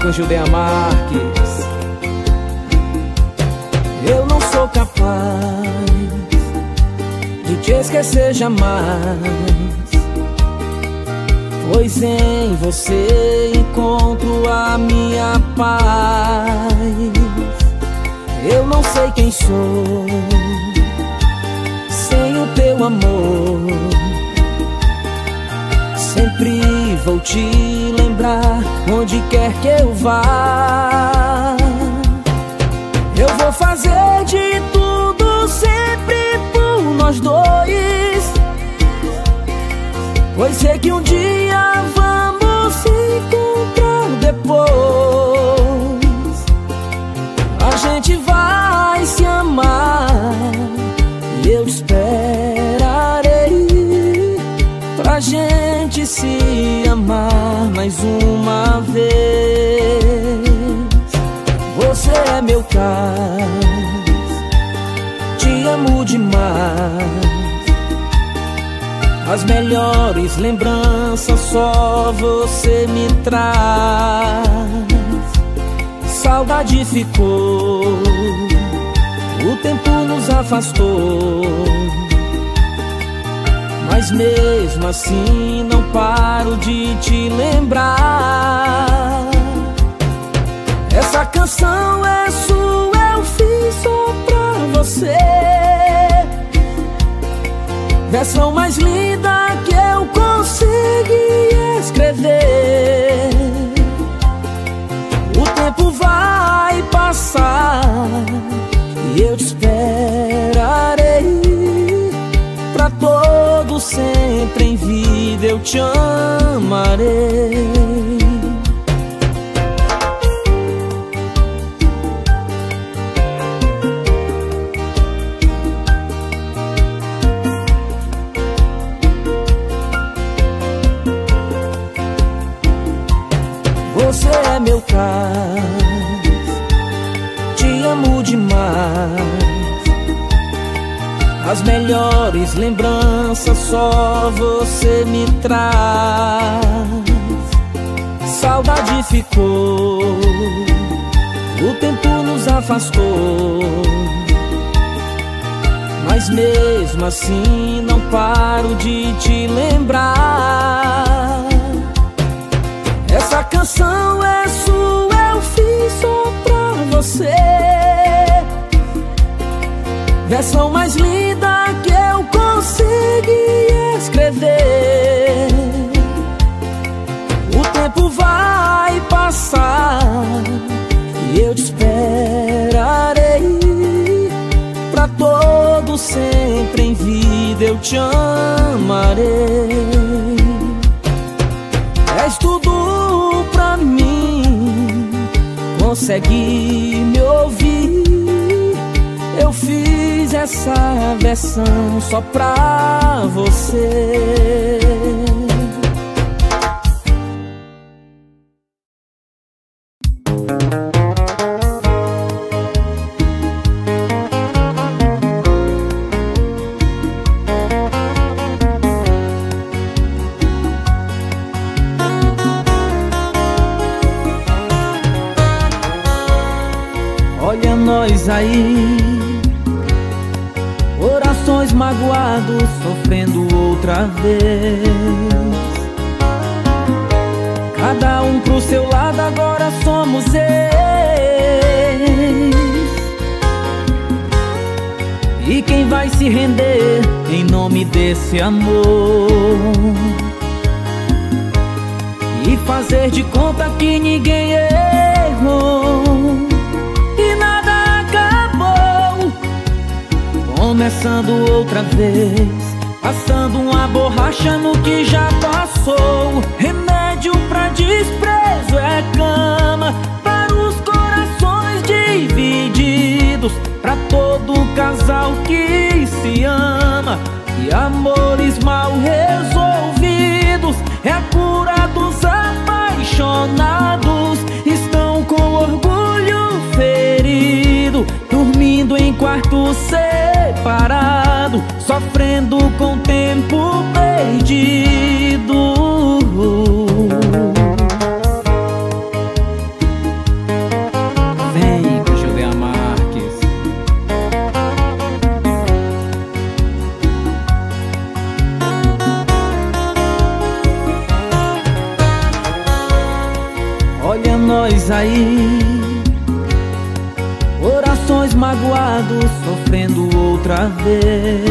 com Judeia Marques. Eu não sou capaz de te esquecer jamais, pois em você encontro a minha paz. Eu não sei quem sou sem o teu amor. Sempre vou te lembrar onde quer que eu vá. Eu vou fazer de tudo sempre por nós dois, pois sei que um dia vamos se encontrar depois. A gente vai se amar e eu esperarei pra gente se amar mais uma vez. Você é meu cais, te amo demais. As melhores lembranças só você me traz. Saudade ficou, o tempo nos afastou, mas mesmo assim não paro de te lembrar. Essa canção é sua, eu fiz só pra você. Versão mais linda que eu consegui escrever. O tempo vai passar e eu te esperarei. Pra todo sempre em vida eu te amarei. Você é meu cais, te amo demais. As melhores lembranças só você me traz. Saudade ficou, o tempo nos afastou, mas mesmo assim não paro de te lembrar. Essa canção é sua, eu fiz só pra você. Versão mais linda que eu consegui escrever. O tempo vai passar e eu te esperarei. Pra todo sempre em vida eu te amarei. És tudo pra mim, consegue me ouvir. Eu fiz essa versão só pra você. Olha nós aí, corações magoados, sofrendo outra vez. Cada um pro seu lado, agora somos ex. E quem vai se render em nome desse amor? E fazer de conta que ninguém errou e nada acabou. Começando outra vez, passando uma borracha no que já passou. Remédio pra desprezo é cama para os corações divididos, pra todo casal que se ama. E amores mal resolvidos é a cura dos apaixonados. Estão com orgulho ferido, dormindo em quarto separado, sofrendo com tempo perdido. corações magoados, sofrendo outra vez.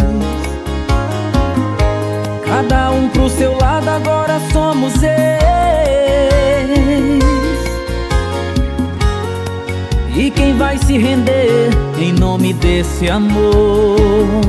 Cada um pro seu lado, agora somos ex. E quem vai se render em nome desse amor?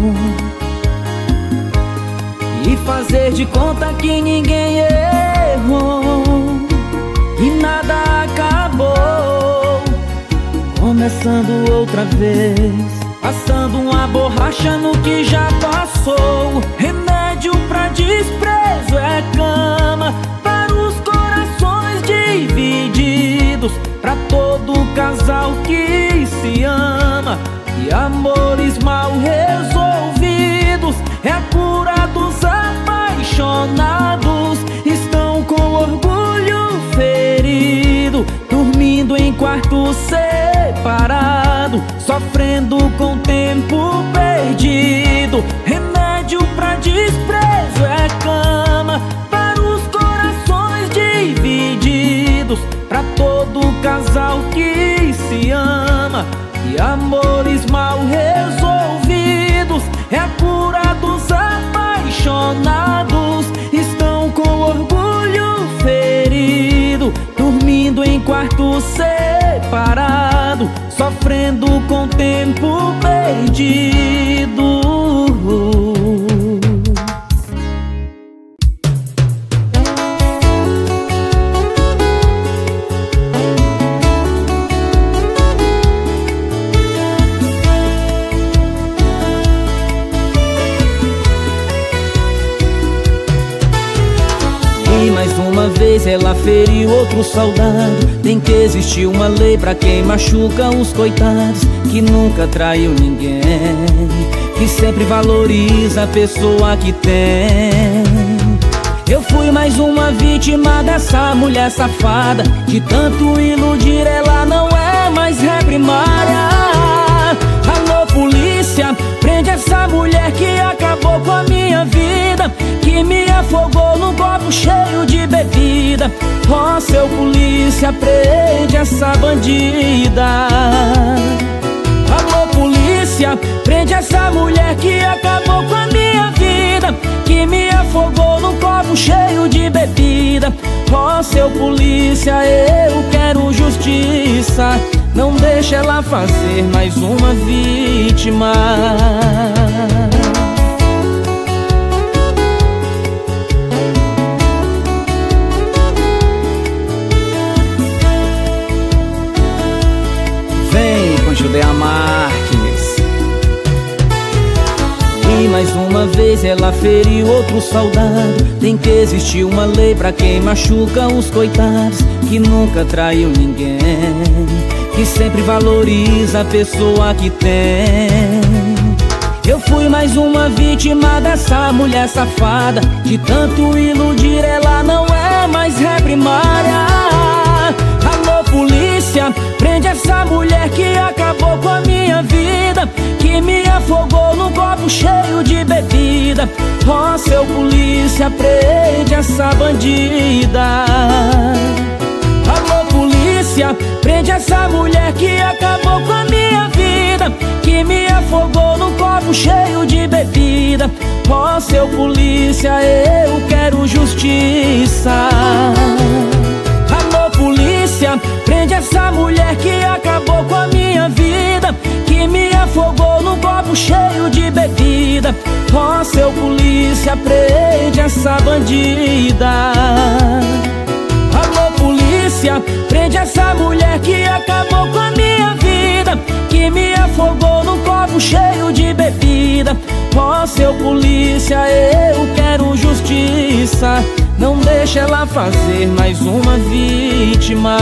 E fazer de conta que ninguém errou e nada acabou, começando outra vez, passando uma borracha no que já passou. Remédio pra desprezo é cama para os corações divididos, pra todo casal que se ama. E amores mal resolvidos é a cura dos apaixonados. Estão com orgulho ferido, dormindo em quarto separado, sofrendo com tempo perdido. Remédio pra desprezo é cama para os corações divididos, pra todo casal que se ama. E amores mal resolvidos é a cura dos apaixonados. Estão com orgulho ferido, dormindo em quarto separado, sofrendo com tempo perdido. Mais uma vez ela feriu outro soldado. Tem que existir uma lei pra quem machuca os coitados, que nunca traiu ninguém, que sempre valoriza a pessoa que tem. Eu fui mais uma vítima dessa mulher safada, de tanto iludir ela não é mais ré primária. Alô polícia, prende essa mulher que acabou com a minha vida, que me afogou num copo cheio de bebida. Ó, seu polícia, prende essa bandida. Alô polícia, prende essa mulher que acabou com a minha vida, que me afogou num copo cheio de bebida. Ó, seu polícia, eu quero justiça, não deixa ela fazer mais uma vítima. Vem com Judeia Marques. E mais uma vez ela feriu outro soldado. Tem que existir uma lei pra quem machuca os coitados, que nunca traiu ninguém, que sempre valoriza a pessoa que tem. Eu fui mais uma vítima dessa mulher safada, de tanto iludir ela não é mais ré primária. Alô polícia, prende essa mulher que acabou com a minha vida, que me afogou num copo cheio de bebida. Ó, seu polícia, prende essa bandida. Alô polícia, prende essa mulher que acabou com a minha vida, que me afogou num copo cheio de bebida. Ó, seu polícia, eu quero justiça. Alô polícia, prende essa mulher que acabou com a minha vida, que me afogou num copo cheio de bebida. Ó, seu polícia, prende essa bandida. Alô polícia, prende essa mulher que acabou com a minha vida, que me afogou num copo cheio de bebida. Ó, seu polícia, eu quero justiça, não deixa ela fazer mais uma vítima.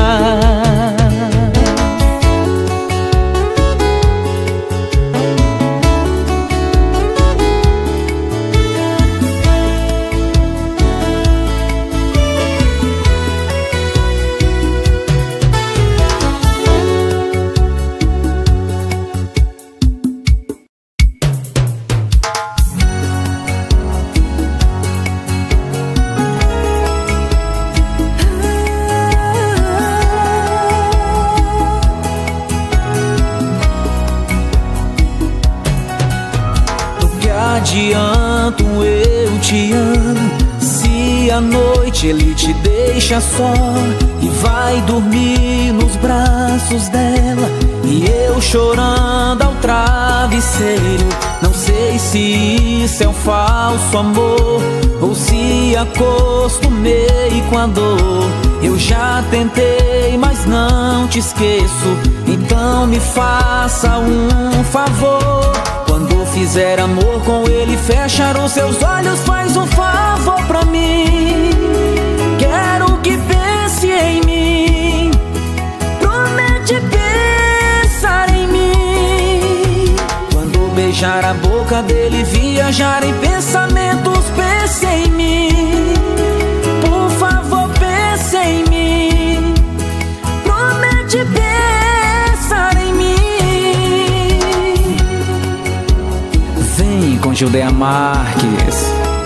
adianto eu te amo se à noite ele te deixa só e vai dormir nos braços dela e eu chorando ao travesseiro? Não sei se isso é um falso amor ou se acostumei com a dor. Eu já tentei, mas não te esqueço. Então me faça um favor. Quando fizer amor com ele, fechar os seus olhos, faz um favor pra mim. Quero que pense em mim. Promete pensar em mim. Quando beijar a boca dele, viajar em pensamentos, pense em mim. Por favor, pense em mim. Promete pensar em mim. Vem com Judeia Marques.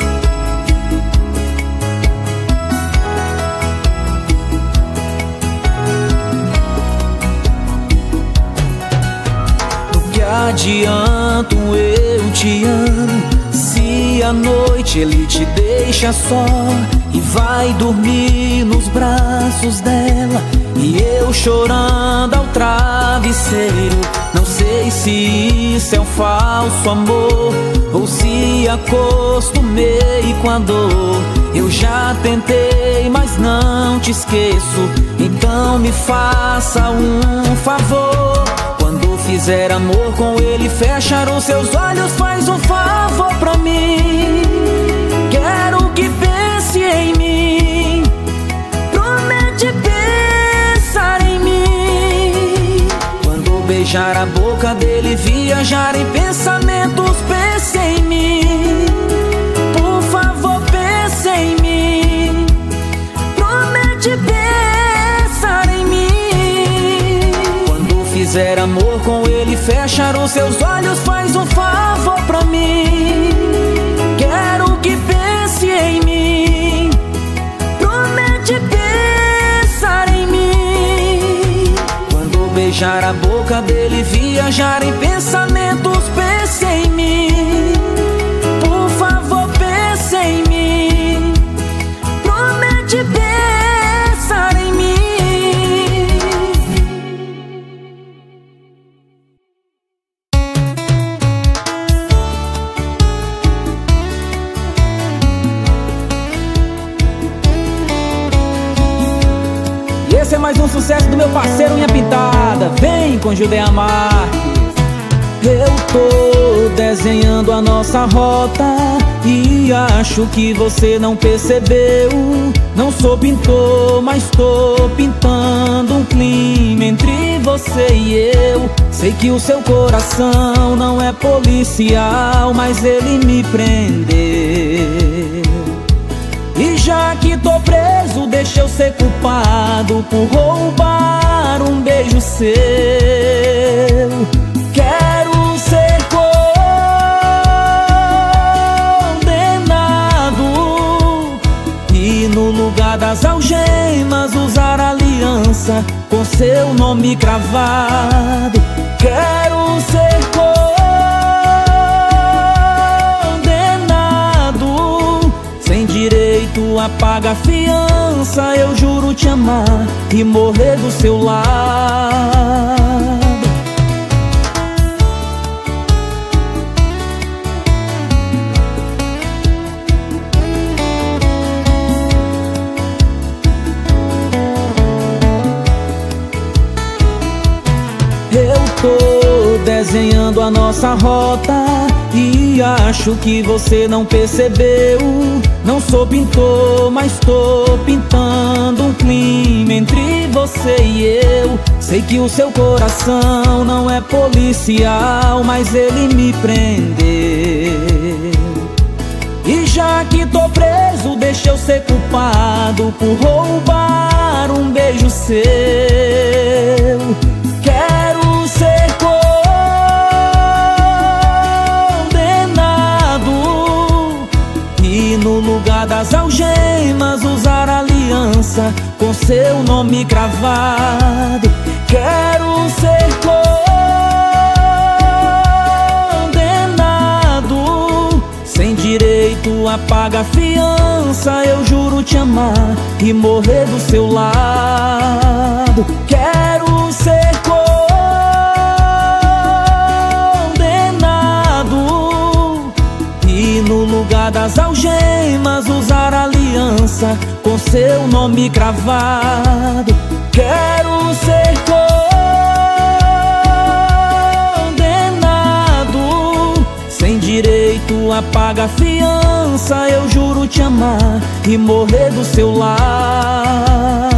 Do que adianto eu te amo se à noite ele te deixa só e vai dormir nos braços dela e eu chorando ao travesseiro? Não sei se isso é um falso amor ou se acostumei com a dor. Eu já tentei, mas não te esqueço. Então me faça um favor. Quando fizer amor com ele, fechar os seus olhos, faz um favor pra mim. Quero que pense em mim. Promete pensar em mim. Quando beijar a boca dele, viajar em pensamentos, pense em mim. Por favor, pense em mim. Promete pensar em mim. Quando fizer amor com ele, fechar os seus olhos, faz um favor pra mim. Quero que pense em mim. Promete pensar em mim. Quando beijar a boca dele, viajar em pensamentos, pense em mim. Por favor, pense em mim. Promete pensar em mim. Esse é mais um sucesso do meu parceiro Unha Pintada. Vem com Judeia Marques. Eu tô desenhando a nossa rota e acho que você não percebeu. Não sou pintor, mas tô pintando um clima entre você e eu. Sei que o seu coração não é policial, mas ele me prendeu. E já que tô preso, deixa eu ser culpado por roubar um beijo seu. Quero ser condenado e no lugar das algemas usar aliança com seu nome cravado. Quero ser direito a pagar fiança, eu juro te amar e morrer do seu lado. Eu tô desenhando a nossa rota e acho que você não percebeu. Não sou pintor, mas tô pintando um clima entre você e eu. Sei que o seu coração não é policial, mas ele me prendeu. E já que tô preso, deixa eu ser culpado por roubar um beijo seu. Quero ser no lugar das algemas usar aliança com seu nome cravado. Quero ser condenado direito a pagar a fiança. Eu juro te amar e morrer do seu lado. Quero ser condenado e no lugar das algemas usar aliança com seu nome cravado. Quero ser condenado sem direito a pagar a fiança. Eu juro te amar e morrer do seu lado.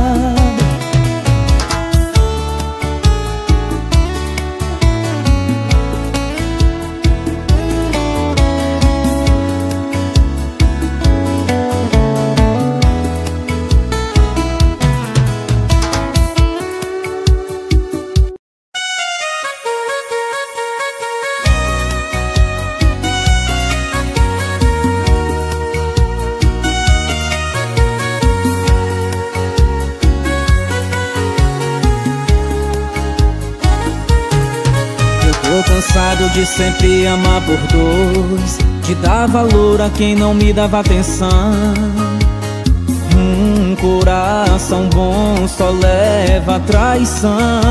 Cansado de sempre amar por dois, de dar valor a quem não me dava atenção. Coração bom só leva traição.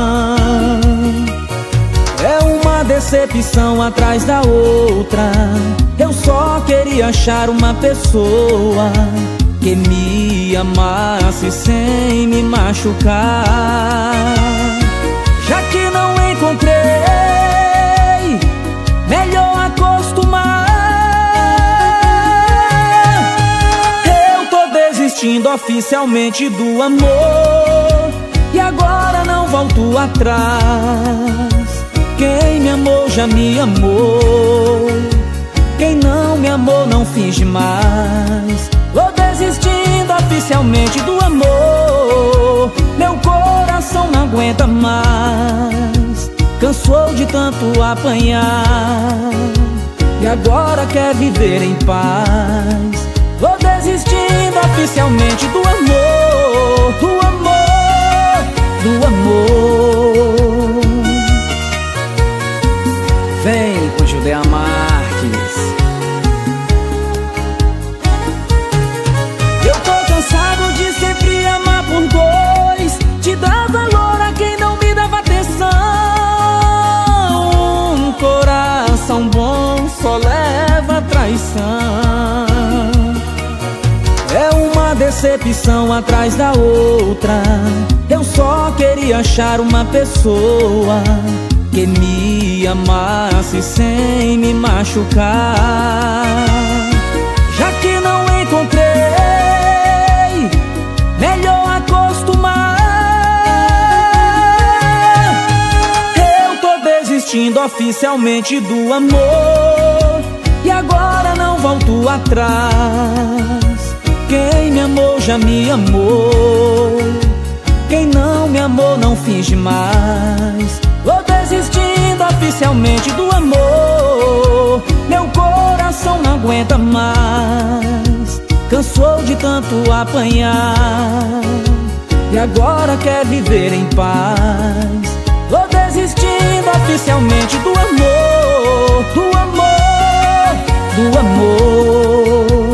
É uma decepção atrás da outra. Eu só queria achar uma pessoa que me amasse sem me machucar. Já que não encontrei, melhor acostumar. Eu tô desistindo oficialmente do amor e agora não volto atrás. Quem me amou já me amou, quem não me amou não finge mais. Tô desistindo oficialmente do amor, meu coração não aguenta mais. Cansou de tanto apanhar e agora quer viver em paz. Vou desistindo oficialmente do amor, do amor, do amor. Vem com Judeia Marques. Eu tô cansado de sempre amar por dois, de dar valor a quem não me dava atenção. Coração bom só leva traição. É uma decepção atrás da outra. Eu só queria achar uma pessoa que me amasse sem me machucar. Já que não encontrei, melhor acostumar. Desistindo oficialmente do amor e agora não volto atrás. Quem me amou já me amou, quem não me amou não finge mais. Vou desistindo oficialmente do amor, meu coração não aguenta mais. Cansou de tanto apanhar e agora quer viver em paz. Vou desistindo oficialmente do amor, do amor, do amor.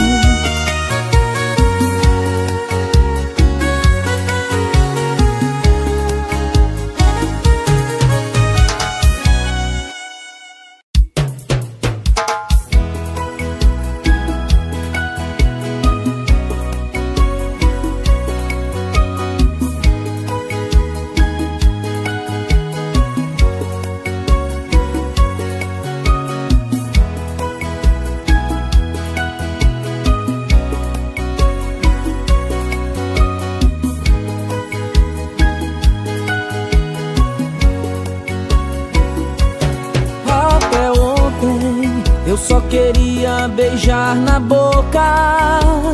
Eu só queria beijar na boca,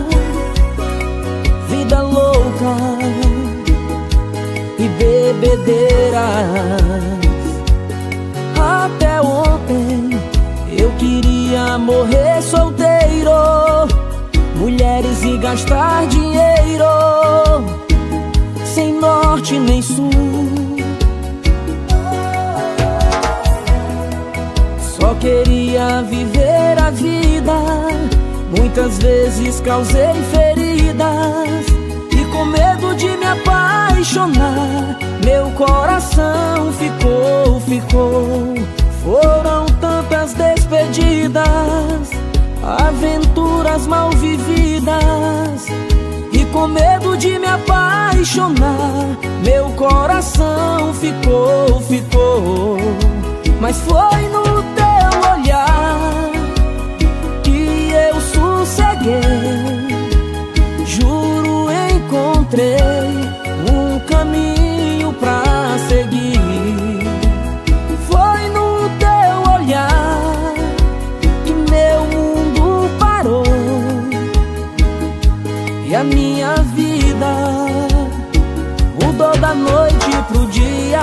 vida louca e bebedeiras. Até ontem eu queria morrer solteiro, mulheres e gastar dinheiro, sem norte nem sul. Só queria viver a vida Muitas vezes causei feridas e com medo de me apaixonar, meu coração ficou. Foram tantas despedidas, aventuras mal vividas, e com medo de me apaixonar, meu coração ficou. Mas foi no teu olhar que eu sosseguei. Juro, encontrei um caminho pra seguir. Foi no teu olhar que meu mundo parou e a minha vida mudou da noite pro dia.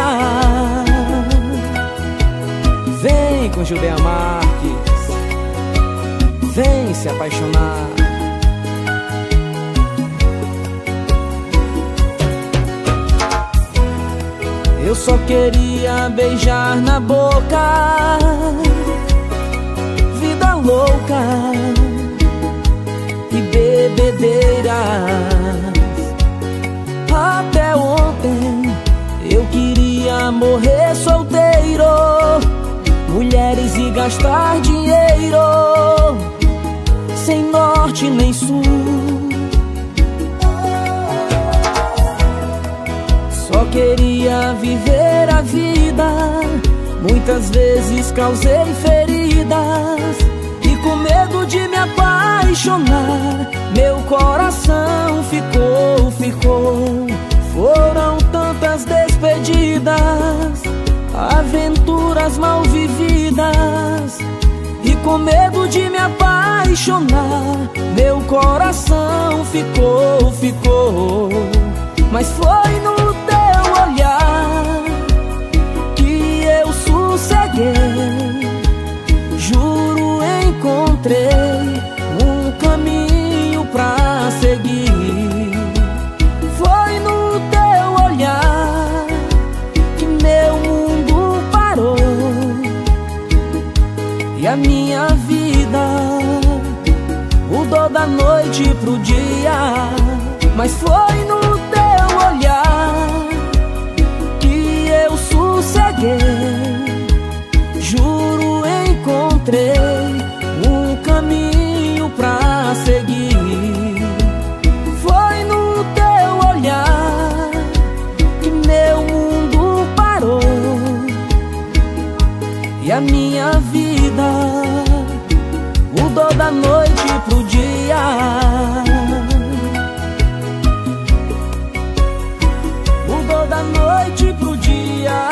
Vem com Judeia Marques, vem se apaixonar. Eu só queria beijar na boca, vida louca e bebedeiras. Até ontem eu queria morrer solteiro, mulheres e gastar dinheiro, sem norte nem sul. Só queria viver a vida. Muitas vezes causei feridas e com medo de me apaixonar, meu coração ficou. Foram tantas despedidas, aventuras mal vividas, e com medo de me apaixonar, meu coração ficou. Mas foi no teu olhar que eu sosseguei. Juro, encontrei um caminho pra seguir. Foi no teu olhar que meu mundo parou e a minha vida mudou da noite pro dia. Mas foi no teu olhar que eu sosseguei. Juro, encontrei um caminho pra seguir. Foi no teu olhar que meu mundo parou e a minha vida mudou da noite pro dia. Mudou da noite pro dia.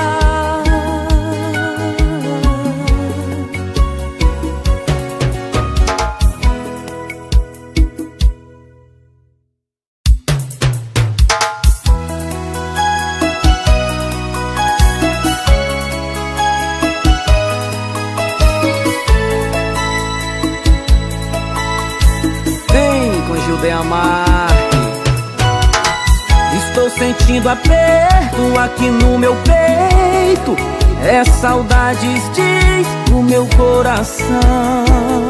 Vem com Judeia Marques. Estou sentindo aperto aqui no meu peito, é saudades, diz o meu coração.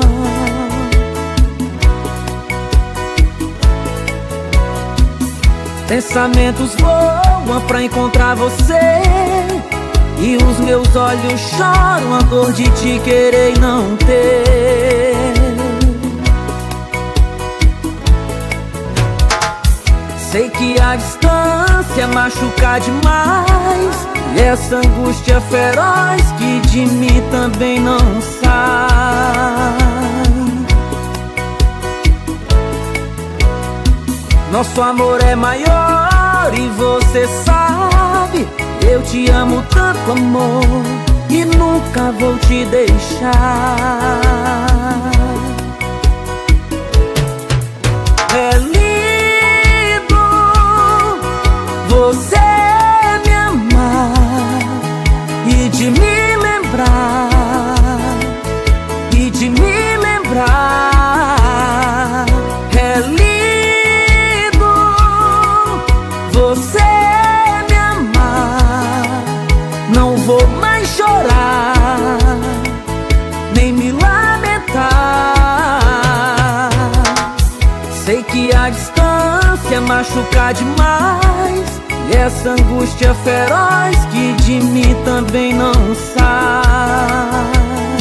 Pensamentos voam pra encontrar você, e os meus olhos choram a dor de te querer e não ter. Sei que a distância machuca demais, e essa angústia feroz que de mim também não sai. Nosso amor é maior e você sabe. Eu te amo tanto, amor, e nunca vou te deixar. É lindo você me amar e de me lembrar, e de me lembrar. É lindo você me amar. Não vou mais chorar, nem me lamentar. machucar demais, e essa angústia feroz que de mim também não sai.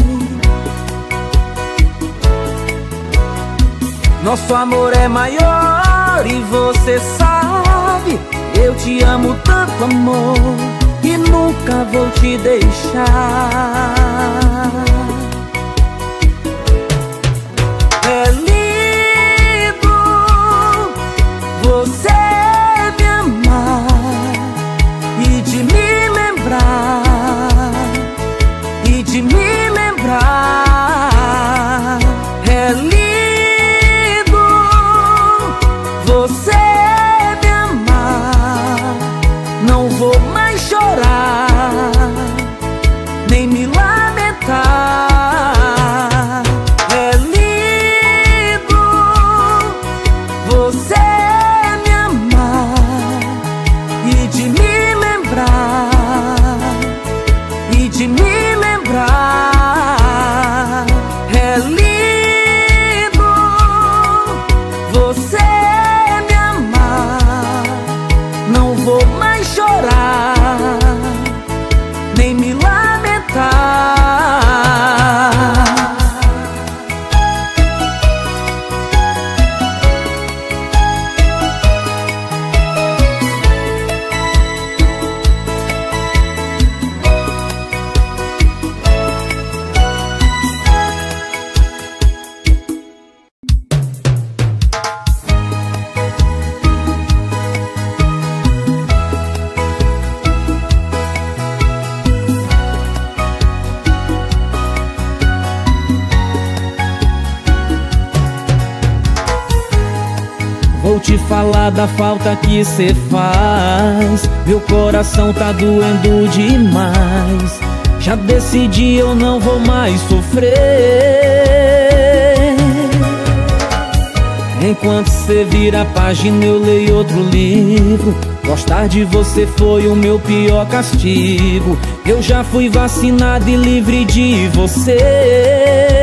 Nosso amor é maior e você sabe. Eu te amo tanto, amor, e nunca vou te deixar. É lindo você me amar e de me lembrar, e de me lembrar. É lindo você me amar, não vou mais chorar, nem me lamentar. É lindo você me amar e de me lembrar, e de me lembrar. É lindo você me amar, não vou mais chorar, nem me lamentar. Vou te falar da falta que cê faz. Meu coração tá doendo demais. Já decidi, eu não vou mais sofrer. Enquanto cê vira a página, eu leio outro livro. Gostar de você foi o meu pior castigo. Eu já fui vacinado e livre de você.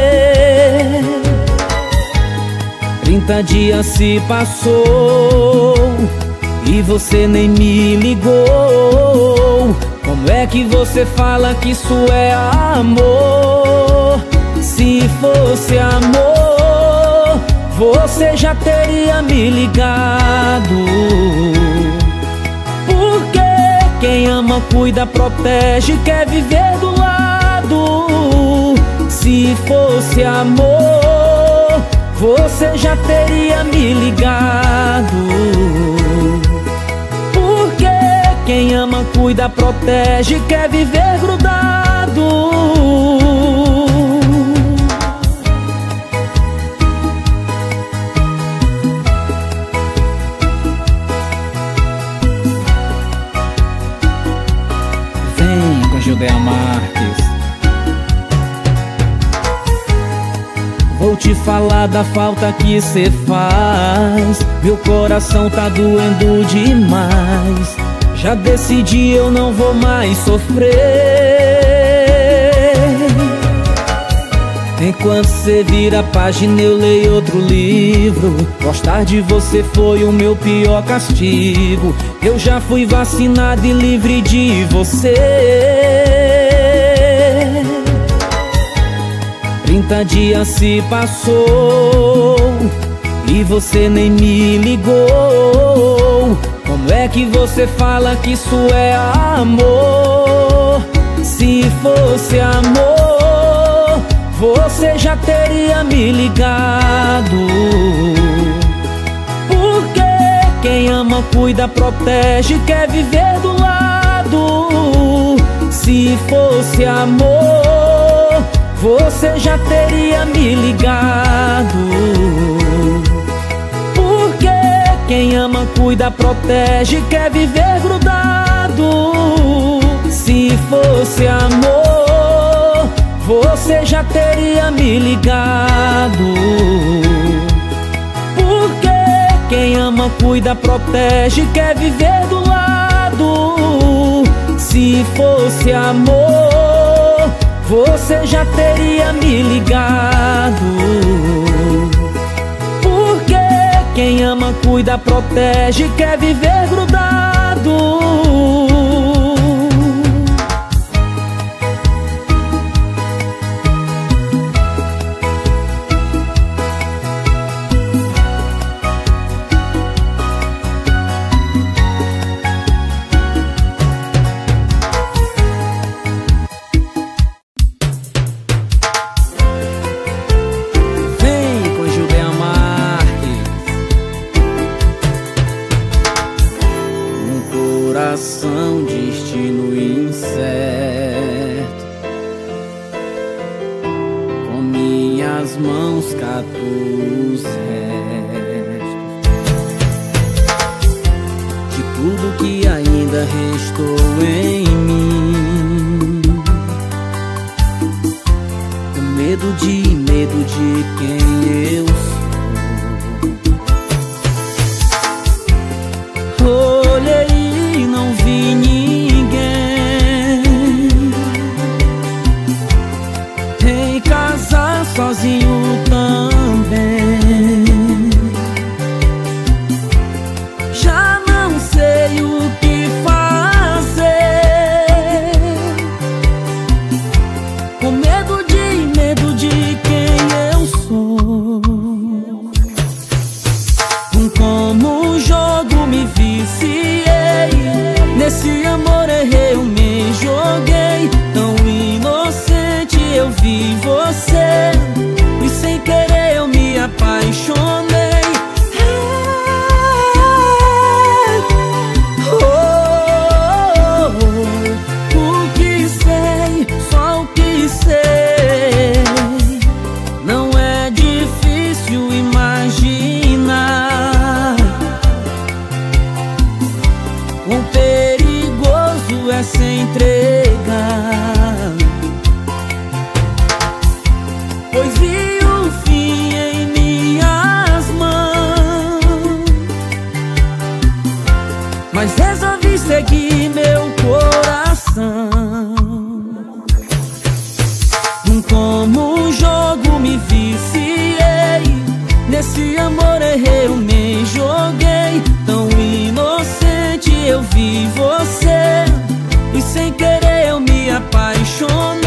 30 dias se passou e você nem me ligou. Como é que você fala que isso é amor? Se fosse amor, você já teria me ligado. Porque quem ama, cuida, protege, quer viver do lado. Se fosse amor, você já teria me ligado. Porque quem ama, cuida, protege, quer viver grudado. Vem com Gildeia Marques. Vou te falar da falta que cê faz. Meu coração tá doendo demais. Já decidi, eu não vou mais sofrer. Enquanto cê vira a página, eu leio outro livro. Gostar de você foi o meu pior castigo. Eu já fui vacinado e livre de você. 30 dias se passou e você nem me ligou. Como é que você fala que isso é amor? Se fosse amor, você já teria me ligado. Porque quem ama, cuida, protege, quer viver do lado. Se fosse amor, você já teria me ligado. Porque quem ama, cuida, protege, quer viver grudado. Se fosse amor, você já teria me ligado. Porque quem ama, cuida, protege, quer viver do lado. Se fosse amor, você já teria me ligado. Porque quem Quem ama, cuida, protege, quer viver grudado. Destino incerto, com minhas mãos cato os restos de tudo que ainda restou em mim. Com medo de quem eu sou. Olhei e não vi ninguém. Em casa sozinho também. Já não sei o que fazer. Com medo de quem eu sou. Como um jogo me viciei. Nesse amor eu me joguei. Tão inocente eu vi você, e sem querer eu me apaixonei. O que sei, só o que sei. Não é difícil imaginar quão perigoso é se entregar, pois vi o fim em minhas mãos, mas resolvi seguir meu coração. Como um jogo me viciei. Nesse amor eu me joguei. Tão inocente eu vi você, e sem querer eu me apaixonei.